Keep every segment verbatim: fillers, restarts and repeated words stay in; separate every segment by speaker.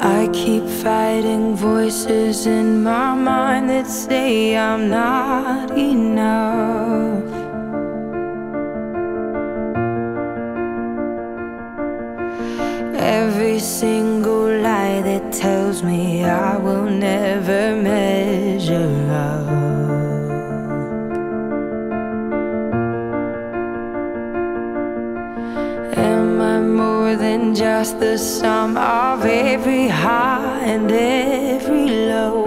Speaker 1: I keep fighting voices in my mind that say I'm not enough. Every single lie that tells me I will never measure up. Am I more than just the sum of every high and every low?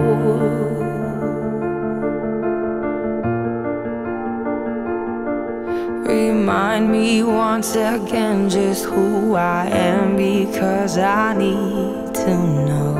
Speaker 1: Remind me once again just who I am, because I need to know.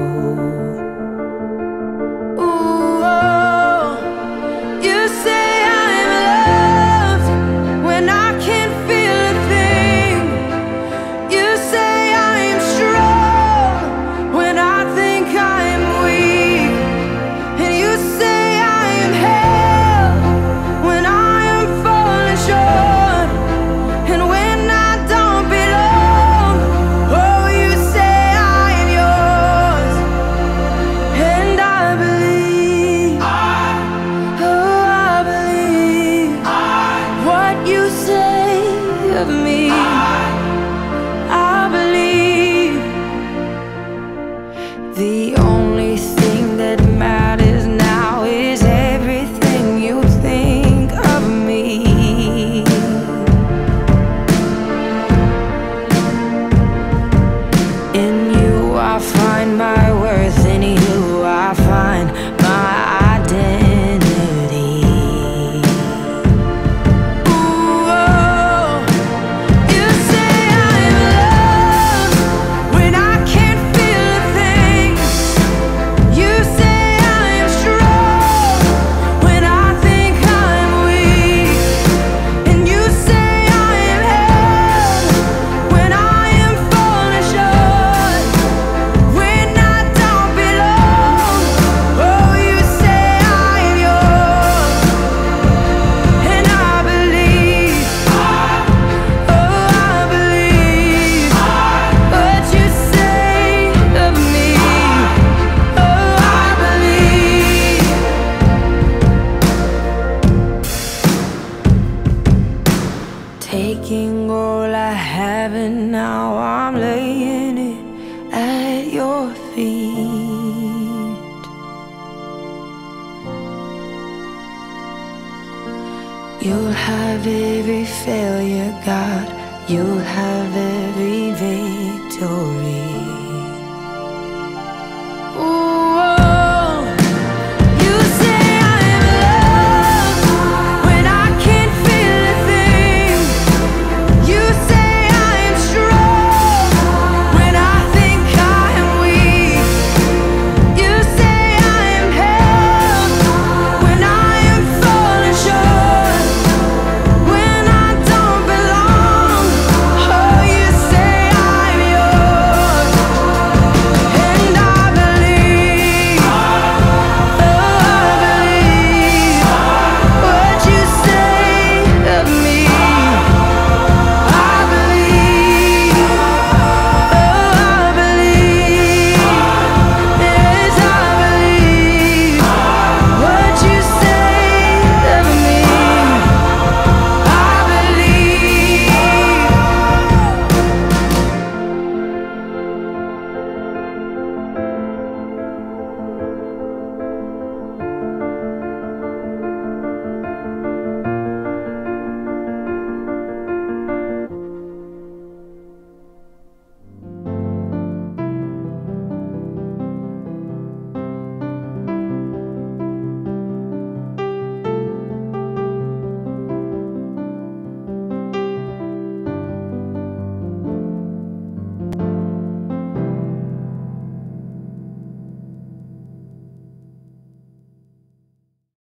Speaker 1: Ooh, oh, you say I'm loved when I can't feel a thing. You say I'm strong when I think I'm weak. And you say I am held when I am falling short. And when I don't belong, oh, you say I am yours. And I believe, I, oh, I believe I, what you say of me. I, I believe the only thing that matters now is everything you think of me. In you I find my worth, in you I find my identity. Ooh, oh, you say I'm loved when I can't feel a thing. You say I'm strong when I think I'm weak. And you say I am held when I am falling short. When I don't belong, oh, you say I am yours. And I believe, I, oh, I believe what you say of me. Oh, I believe. Taking all I have and now I'm laying it at your feet. You'll have every failure, God. You'll have every victory.